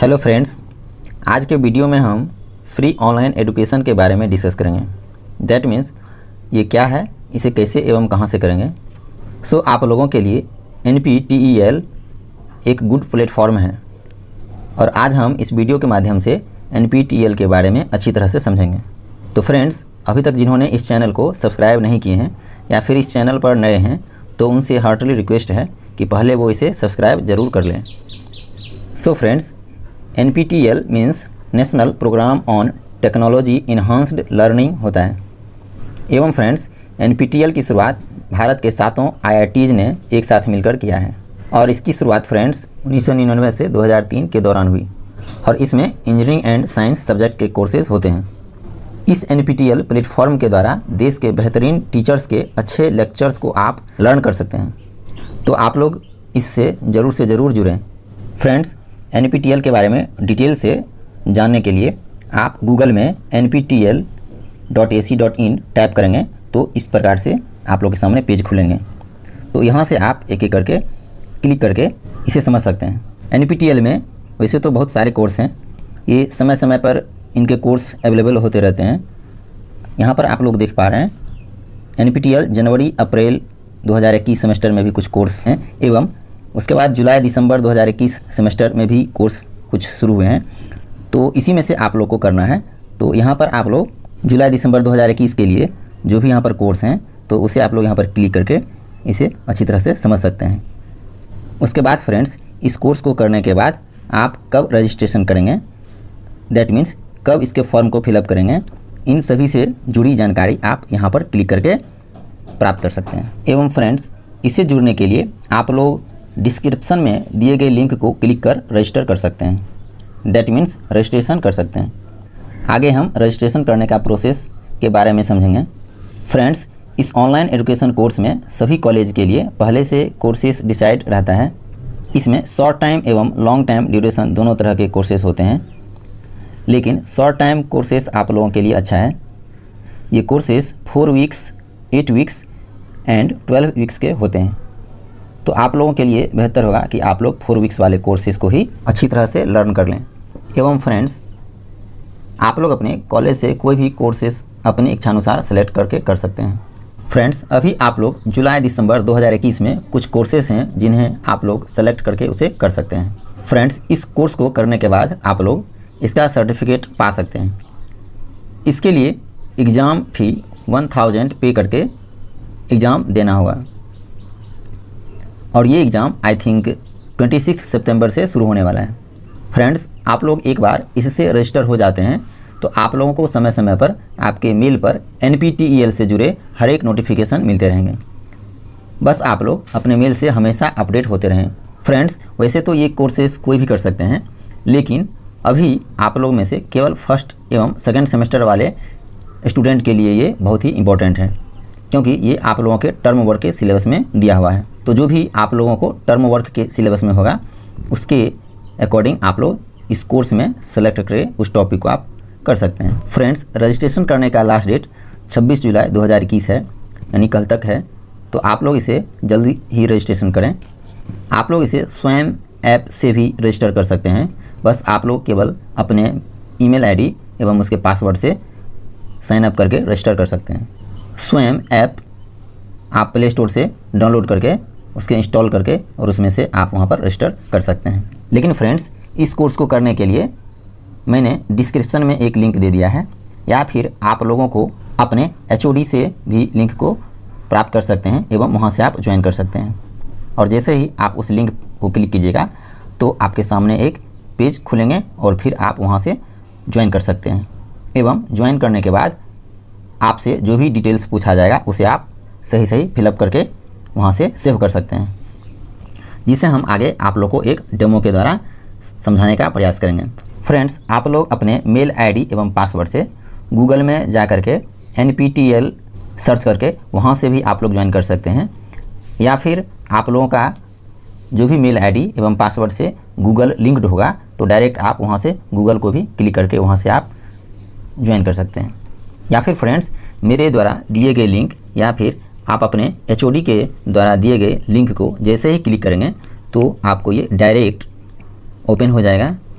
Hello friends, आज के video में हम फ्री ऑनलाइन एजुकेशन के बारे में डिस्कस करेंगे। दैट मीन्स ये क्या है, इसे कैसे एवं कहां से करेंगे। आप लोगों के लिए NPTEL एक गुड प्लेटफॉर्म है और आज हम इस वीडियो के माध्यम से NPTEL के बारे में अच्छी तरह से समझेंगे। तो फ्रेंड्स, अभी तक जिन्होंने इस चैनल को सब्सक्राइब नहीं किए हैं या फिर इस चैनल पर नए हैं तो उनसे हार्टली रिक्वेस्ट है कि पहले वो इसे सब्सक्राइब ज़रूर कर लें। Friends, NPTEL means national programme on technology enhanced learning होता है। एवं फ्रेंड्स, NPTEL की शुरुआत भारत के 7 IITs ने एक साथ मिलकर किया है और इसकी शुरुआत फ्रेंड्स 1999 से 2003 के दौरान हुई और इसमें इंजीनियरिंग एंड साइंस सब्जेक्ट के कोर्सेज होते हैं। इस NPTEL प्लेटफॉर्म के द्वारा देश के बेहतरीन टीचर्स के अच्छे लेक्चर्स को आप लर्न कर सकते हैं, तो आप लोग इससे ज़रूर से ज़रूर जुड़ें। फ्रेंड्स, NPTEL के बारे में डिटेल से जानने के लिए आप गूगल में nptel.ac.in टाइप करेंगे तो इस प्रकार से आप लोग के सामने पेज खुलेंगे। तो यहाँ से आप एक एक करके क्लिक करके इसे समझ सकते हैं। NPTEL में वैसे तो बहुत सारे कोर्स हैं, ये समय समय पर इनके कोर्स अवेलेबल होते रहते हैं। यहाँ पर आप लोग देख पा रहे हैं NPTEL जनवरी अप्रैल 2021 सेमेस्टर में भी कुछ कोर्स हैं एवं उसके बाद जुलाई दिसंबर 2021 सेमेस्टर में भी कोर्स कुछ शुरू हुए हैं। तो इसी में से आप लोग को करना है। तो यहाँ पर आप लोग जुलाई दिसंबर 2021 के लिए जो भी यहाँ पर कोर्स हैं तो उसे आप लोग यहाँ पर क्लिक करके इसे अच्छी तरह से समझ सकते हैं। उसके बाद फ्रेंड्स, इस कोर्स को करने के बाद आप कब रजिस्ट्रेशन करेंगे, दैट मीन्स कब इसके फॉर्म को फिलअप करेंगे, इन सभी से जुड़ी जानकारी आप यहाँ पर क्लिक करके प्राप्त कर सकते हैं। एवं फ्रेंड्स, इससे जुड़ने के लिए आप लोग डिस्क्रिप्शन में दिए गए लिंक को क्लिक कर रजिस्टर कर सकते हैं। दैट मीन्स रजिस्ट्रेशन कर सकते हैं। आगे हम रजिस्ट्रेशन करने का प्रोसेस के बारे में समझेंगे। फ्रेंड्स, इस ऑनलाइन एजुकेशन कोर्स में सभी कॉलेज के लिए पहले से कोर्सेज डिसाइड रहता है। इसमें शॉर्ट टाइम एवं लॉन्ग टाइम ड्यूरेशन दोनों तरह के कोर्सेज होते हैं, लेकिन शॉर्ट टाइम कोर्सेज आप लोगों के लिए अच्छा है। ये courses 4 weeks, 8 weeks and 12 weeks के होते हैं। तो आप लोगों के लिए बेहतर होगा कि आप लोग 4 वीक्स वाले कोर्सेज को ही अच्छी तरह से लर्न कर लें। एवं फ्रेंड्स, आप लोग अपने कॉलेज से कोई भी कोर्सेज अपनी इच्छानुसार सेलेक्ट करके कर सकते हैं। फ्रेंड्स, अभी आप लोग जुलाई दिसंबर 2021 में कुछ कोर्सेज हैं जिन्हें आप लोग सेलेक्ट करके उसे कर सकते हैं। फ्रेंड्स, इस कोर्स को करने के बाद आप लोग इसका सर्टिफिकेट पा सकते हैं। इसके लिए एग्ज़ाम फ़ी 1000 पे करके एग्ज़ाम देना होगा और ये एग्ज़ाम आई थिंक 26 सितंबर से शुरू होने वाला है। फ्रेंड्स, आप लोग एक बार इससे रजिस्टर हो जाते हैं तो आप लोगों को समय समय पर आपके मेल पर NPTEL से जुड़े हर एक नोटिफिकेशन मिलते रहेंगे। बस आप लोग अपने मेल से हमेशा अपडेट होते रहें। फ्रेंड्स, वैसे तो ये कोर्सेज कोई भी कर सकते हैं, लेकिन अभी आप लोग में से केवल फर्स्ट एवं सेकेंड सेमेस्टर वाले स्टूडेंट के लिए ये बहुत ही इम्पोर्टेंट है, क्योंकि ये आप लोगों के टर्म वर्क के सिलेबस में दिया हुआ है। तो जो भी आप लोगों को टर्म वर्क के सिलेबस में होगा उसके अकॉर्डिंग आप लोग इस कोर्स में सेलेक्ट करके उस टॉपिक को आप कर सकते हैं। फ्रेंड्स, रजिस्ट्रेशन करने का लास्ट डेट 26 जुलाई 2021 है, यानी कल तक है। तो आप लोग इसे जल्दी ही रजिस्ट्रेशन करें। आप लोग इसे स्वयं ऐप से भी रजिस्टर कर सकते हैं। बस आप लोग केवल अपने ईमेल ID एवं उसके पासवर्ड से साइन अप करके रजिस्टर कर सकते हैं। स्वयं ऐप आप प्ले स्टोर से डाउनलोड करके उसके इंस्टॉल करके और उसमें से आप वहां पर रजिस्टर कर सकते हैं। लेकिन फ्रेंड्स, इस कोर्स को करने के लिए मैंने डिस्क्रिप्शन में एक लिंक दे दिया है, या फिर आप लोगों को अपने HOD से भी लिंक को प्राप्त कर सकते हैं एवं वहां से आप ज्वाइन कर सकते हैं। और जैसे ही आप उस लिंक को क्लिक कीजिएगा तो आपके सामने एक पेज खुलेंगे और फिर आप वहां से ज्वाइन कर सकते हैं। एवं ज्वाइन करने के बाद आपसे जो भी डिटेल्स पूछा जाएगा उसे आप सही सही फिलअप करके वहाँ से सेव कर सकते हैं, जिसे हम आगे आप लोग को एक डेमो के द्वारा समझाने का प्रयास करेंगे। फ्रेंड्स, आप लोग अपने मेल ID एवं पासवर्ड से गूगल में जा करके NPTEL सर्च करके वहाँ से भी आप लोग ज्वाइन कर सकते हैं, या फिर आप लोगों का जो भी मेल ID एवं पासवर्ड से गूगल लिंक्ड होगा तो डायरेक्ट आप वहाँ से गूगल को भी क्लिक करके वहाँ से आप ज्वाइन कर सकते हैं। या फिर फ्रेंड्स, मेरे द्वारा दिए गए लिंक या फिर आप अपने HOD के द्वारा दिए गए लिंक को जैसे ही क्लिक करेंगे तो आपको ये डायरेक्ट ओपन हो जाएगा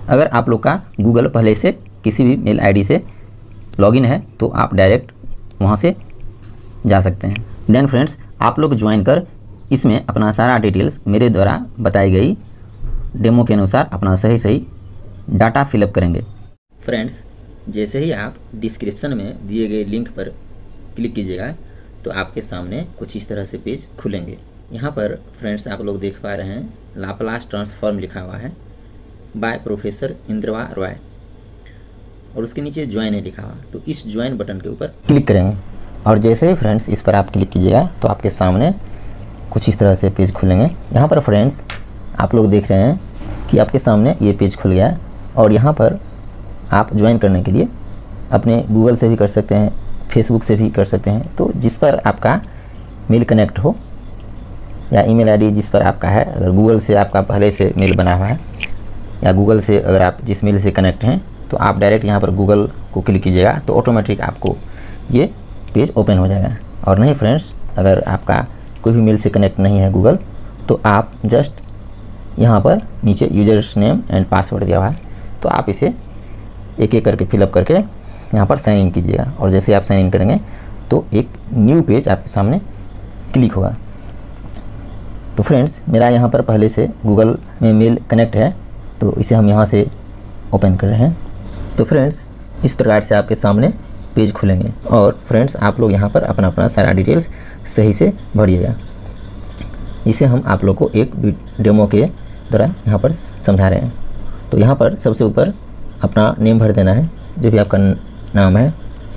अगर आप लोग का गूगल पहले से किसी भी मेल आईडी से लॉगिन है तो आप डायरेक्ट वहाँ से जा सकते हैं। देन फ्रेंड्स, आप लोग ज्वाइन कर इसमें अपना सारा डिटेल्स मेरे द्वारा बताई गई डेमो के अनुसार अपना सही डाटा फिलअप करेंगे। फ्रेंड्स, जैसे ही आप डिस्क्रिप्शन में दिए गए लिंक पर क्लिक कीजिएगा तो आपके सामने कुछ इस तरह से पेज खुलेंगे। यहाँ पर फ्रेंड्स आप लोग देख पा रहे हैं लाप्लास ट्रांसफॉर्म लिखा हुआ है बाय प्रोफेसर इंद्रवा रॉय और उसके नीचे ज्वाइन है लिखा हुआ। तो इस ज्वाइन बटन के ऊपर क्लिक करेंगे और जैसे ही फ्रेंड्स इस पर आप क्लिक कीजिएगा तो आपके सामने कुछ इस तरह से पेज खुलेंगे। यहाँ पर फ्रेंड्स आप लोग देख रहे हैं कि आपके सामने ये पेज खुल गया है और यहाँ पर आप ज्वाइन करने के लिए अपने गूगल से भी कर सकते हैं, फेसबुक से भी कर सकते हैं। तो जिस पर आपका मेल कनेक्ट हो या ईमेल आईडी जिस पर आपका है, अगर गूगल से आपका पहले से मेल बना हुआ है या गूगल से अगर आप जिस मेल से कनेक्ट हैं तो आप डायरेक्ट यहाँ पर गूगल को क्लिक कीजिएगा तो ऑटोमेटिक आपको ये पेज ओपन हो जाएगा। और नहीं फ्रेंड्स, अगर आपका कोई भी मेल से कनेक्ट नहीं है गूगल तो आप जस्ट यहाँ पर नीचे यूजर्स नेम एंड पासवर्ड दिया हुआ है तो आप इसे एक एक करके फिलअप करके यहाँ पर साइन इन कीजिएगा और जैसे आप साइन इन करेंगे तो एक न्यू पेज आपके सामने क्लिक होगा। तो फ्रेंड्स, मेरा यहाँ पर पहले से गूगल में मेल कनेक्ट है तो इसे हम यहाँ से ओपन कर रहे हैं। तो फ्रेंड्स, इस प्रकार से आपके सामने पेज खुलेंगे और फ्रेंड्स आप लोग यहाँ पर अपना सारा डिटेल्स सही से भरिएगा। इसे हम आप लोग को एक डेमो के द्वारा यहाँ पर समझा रहे हैं। तो यहाँ पर सबसे ऊपर अपना नेम भर देना है, जो भी आपका नाम है।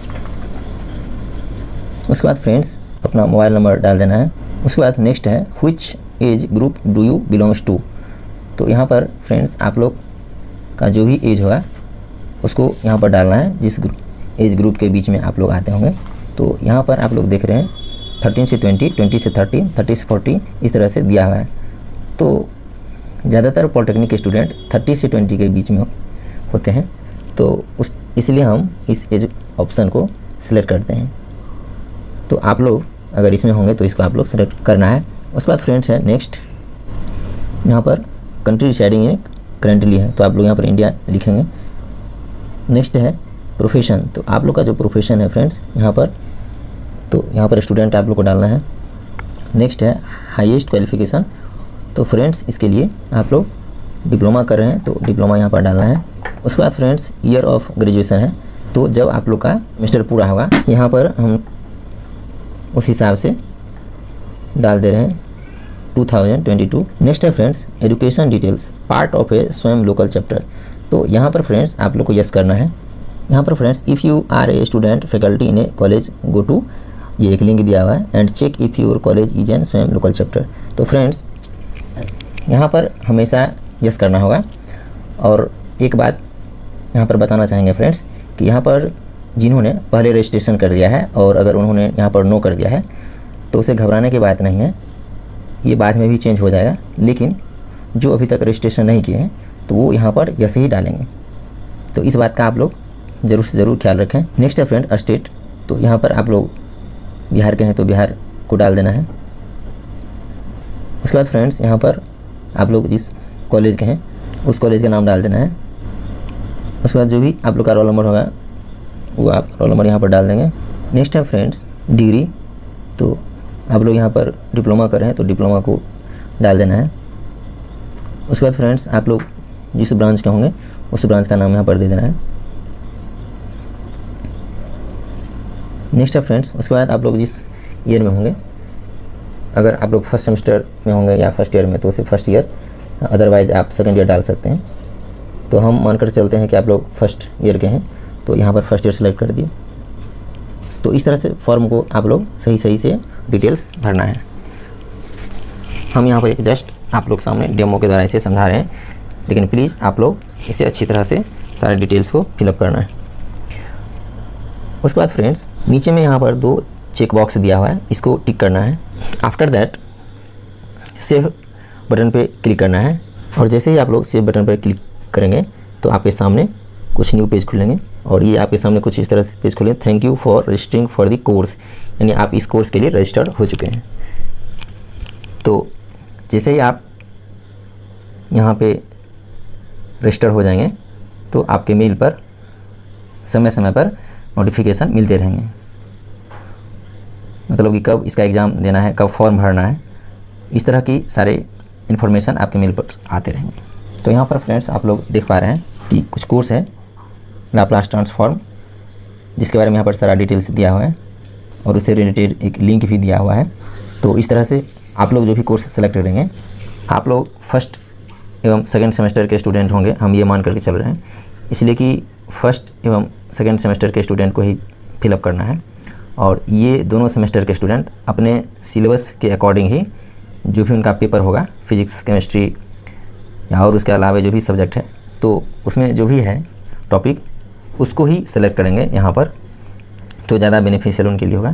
उसके बाद फ्रेंड्स अपना मोबाइल नंबर डाल देना है। उसके बाद नेक्स्ट है which age group do you belongs to. तो यहाँ पर फ्रेंड्स आप लोग का जो भी एज होगा उसको यहाँ पर डालना है, जिस एज ग्रुप के बीच में आप लोग आते होंगे। तो यहाँ पर आप लोग देख रहे हैं 13 से 20, 20 से 30, 30 से 40 इस तरह से दिया हुआ है। तो ज़्यादातर पॉलिटेक्निक के स्टूडेंट 30 से 20 के बीच में होते हैं तो इसलिए हम इस एज ऑप्शन को सिलेक्ट करते हैं। तो आप लोग अगर इसमें होंगे तो इसको आप लोग सेलेक्ट करना है। उसके बाद फ्रेंड्स है नेक्स्ट, यहाँ पर कंट्री रिसाइडिंग इन करेंटली है तो आप लोग यहाँ पर इंडिया लिखेंगे। नेक्स्ट है प्रोफेशन, तो आप लोग का जो प्रोफेशन है फ्रेंड्स यहाँ पर स्टूडेंट आप लोग को डालना है। नेक्स्ट है हाईएस्ट क्वालिफिकेशन, तो फ्रेंड्स इसके लिए आप लोग डिप्लोमा कर रहे हैं तो डिप्लोमा यहाँ पर डालना है। उसके बाद फ्रेंड्स ईयर ऑफ ग्रेजुएशन है तो जब आप लोग का सेमेस्टर पूरा होगा यहाँ पर हम उस हिसाब से डाल दे रहे हैं 2022। नेक्स्ट है friends education details part of a Swayam local chapter, तो यहाँ पर फ्रेंड्स आप लोग को यस करना है। यहाँ पर friends if you are a student faculty in a college go to, ये एक लिंक दिया हुआ है, and check if your college is an Swayam local chapter. तो फ्रेंड्स यहाँ पर हमेशा यस करना होगा। और एक बात यहाँ पर बताना चाहेंगे फ्रेंड्स कि यहाँ पर जिन्होंने पहले रजिस्ट्रेशन कर दिया है और अगर उन्होंने यहाँ पर नो कर दिया है तो उसे घबराने की बात नहीं है, ये बाद में भी चेंज हो जाएगा। लेकिन जो अभी तक रजिस्ट्रेशन नहीं किए हैं तो वो यहाँ पर यस ही डालेंगे। तो इस बात का आप लोग ज़रूर से ज़रूर ख्याल रखें। नेक्स्ट है फ्रेंड स्टेट, तो यहाँ पर आप लोग बिहार के हैं तो बिहार को डाल देना है। उसके बाद फ्रेंड्स यहाँ पर आप लोग जिस कॉलेज के हैं उस कॉलेज का नाम डाल देना है। उसके बाद जो भी आप लोग का रोल नंबर होगा वो आप रोल नंबर यहाँ पर डाल देंगे। नेक्स्ट है फ्रेंड्स डिग्री, तो आप लोग यहाँ पर डिप्लोमा कर रहे हैं तो डिप्लोमा को डाल देना है। उसके बाद फ्रेंड्स आप लोग जिस ब्रांच के होंगे उस ब्रांच का नाम यहाँ पर दे देना है। नेक्स्ट है फ्रेंड्स उसके बाद आप लोग जिस ईयर में होंगे, अगर आप लोग फर्स्ट सेमेस्टर में होंगे या फर्स्ट ईयर में तो उसे फर्स्ट ईयर, अदरवाइज आप सेकेंड ईयर डाल सकते हैं। तो हम मानकर चलते हैं कि आप लोग फर्स्ट ईयर के हैं तो यहाँ पर फर्स्ट ईयर सेलेक्ट कर दिए। तो इस तरह से फॉर्म को आप लोग सही से डिटेल्स भरना है। हम यहाँ पर एक जस्ट आप लोग सामने डेमो के द्वारा इसे समझा रहे हैं, लेकिन प्लीज़ आप लोग इसे अच्छी तरह से सारे डिटेल्स को फिलअप करना है। उसके बाद फ्रेंड्स नीचे में यहाँ पर 2 चेक बॉक्स दिया हुआ है, इसको टिक करना है। आफ्टर दैट सेव बटन पे क्लिक करना है और जैसे ही आप लोग सेव बटन पर क्लिक करेंगे तो आपके सामने कुछ न्यू पेज खुलेंगे और ये आपके सामने कुछ इस तरह से पेज खुलेंगे। Thank you for registering for the course, यानी आप इस कोर्स के लिए रजिस्टर्ड हो चुके हैं। तो जैसे ही आप यहाँ पे रजिस्टर हो जाएंगे तो आपके मेल पर समय समय पर नोटिफिकेशन मिलते रहेंगे, मतलब कि कब इसका एग्ज़ाम देना है, कब फॉर्म भरना है, इस तरह की सारे इन्फॉर्मेशन आपके मेल पर आते रहेंगे। तो यहाँ पर फ्रेंड्स आप लोग देख पा रहे हैं कि कुछ कोर्स है लाप्लास ट्रांसफॉर्म, जिसके बारे में यहाँ पर सारा डिटेल्स दिया हुआ है और उससे रिलेटेड एक लिंक भी दिया हुआ है। तो इस तरह से आप लोग जो भी कोर्स सेलेक्ट करेंगे, आप लोग फर्स्ट एवं सेकंड सेमेस्टर के स्टूडेंट होंगे, हम ये मान करके चल रहे हैं, इसलिए कि फर्स्ट एवं सेकंड सेमेस्टर के स्टूडेंट को ही फिलअप करना है। और ये दोनों सेमेस्टर के स्टूडेंट अपने सिलेबस के अकॉर्डिंग ही जो भी उनका पेपर होगा, फिजिक्स, केमिस्ट्री या और उसके अलावा जो भी सब्जेक्ट है, तो उसमें जो भी है टॉपिक उसको ही सेलेक्ट करेंगे यहाँ पर, तो ज़्यादा बेनिफिशियल उनके लिए होगा।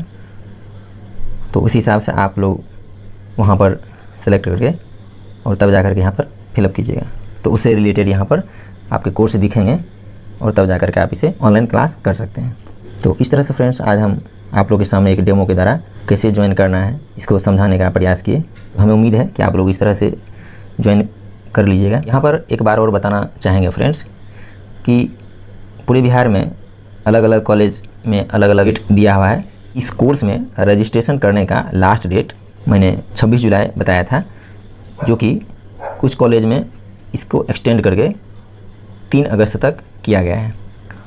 तो उसी हिसाब से आप लोग वहाँ पर सेलेक्ट करके और तब जा कर के यहाँ पर फिलअप कीजिएगा। तो उससे रिलेटेड यहाँ पर आपके कोर्स दिखेंगे और तब जा कर के आप इसे ऑनलाइन क्लास कर सकते हैं। तो इस तरह से फ्रेंड्स आज हम आप लोगों के सामने एक डेमो के द्वारा कैसे ज्वाइन करना है इसको समझाने का प्रयास किए। तो हमें उम्मीद है कि आप लोग इस तरह से ज्वाइन कर लीजिएगा। यहाँ पर एक बार और बताना चाहेंगे फ्रेंड्स कि पूरे बिहार में अलग अलग कॉलेज में अलग अलग डेट दिया हुआ है। इस कोर्स में रजिस्ट्रेशन करने का लास्ट डेट मैंने 26 जुलाई बताया था, जो कि कुछ कॉलेज में इसको एक्सटेंड करके 3 अगस्त तक किया गया है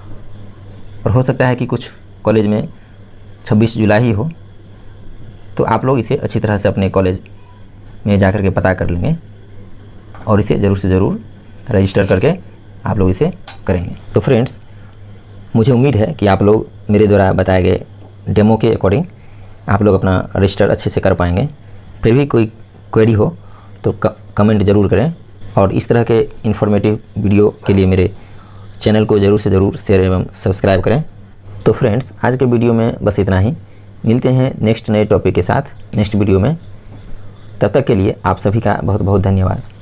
और हो सकता है कि कुछ कॉलेज में 26 जुलाई ही हो। तो आप लोग इसे अच्छी तरह से अपने कॉलेज में जा कर के पता कर लेंगे और इसे ज़रूर से ज़रूर रजिस्टर करके आप लोग इसे करेंगे। तो फ्रेंड्स मुझे उम्मीद है कि आप लोग मेरे द्वारा बताए गए डेमो के अकॉर्डिंग आप लोग अपना रजिस्टर अच्छे से कर पाएंगे। फिर भी कोई क्वेरी हो तो कमेंट ज़रूर करें और इस तरह के इन्फॉर्मेटिव वीडियो के लिए मेरे चैनल को ज़रूर से ज़रूर शेयर एवं सब्सक्राइब करें। तो फ्रेंड्स आज के वीडियो में बस इतना ही। मिलते हैं नेक्स्ट नए टॉपिक के साथ नेक्स्ट वीडियो में। तब तक के लिए आप सभी का बहुत बहुत धन्यवाद।